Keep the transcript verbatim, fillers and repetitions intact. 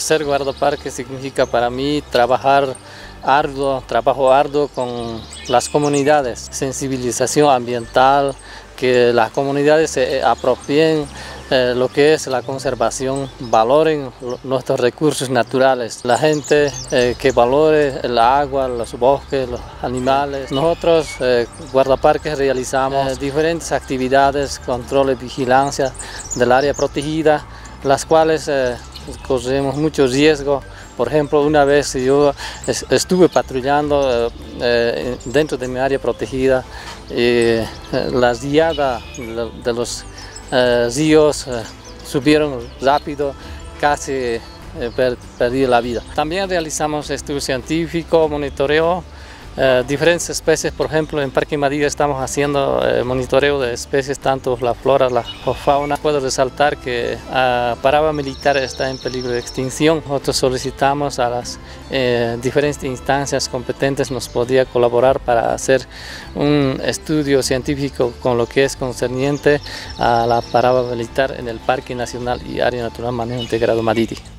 ser guardaparque significa para mí trabajar arduo, trabajo arduo con las comunidades, sensibilización ambiental, que las comunidades se apropien eh, lo que es la conservación, valoren nuestros recursos naturales, la gente eh, que valore el agua, los bosques, los animales. Nosotros, eh, guardaparques, realizamos eh, diferentes actividades, control y vigilancia del área protegida, las cuales eh, corremos mucho riesgo. Por ejemplo, una vez yo estuve patrullando eh, dentro de mi área protegida y eh, la riada de los eh, ríos eh, subieron rápido, casi eh, per, perdí la vida. También realizamos estudio científico, monitoreo eh, diferentes especies. Por ejemplo, en Parque Madrid estamos haciendo eh, monitoreo de especies, tanto la flora, la fauna. Puedo resaltar que la paraba militar está en peligro de extinción. Nosotros solicitamos a las eh, diferentes instancias competentes nos podía colaborar para hacer un estudio científico con lo que es concerniente a la paraba militar en el Parque Nacional y Área Natural Manejo Integrado Madidi.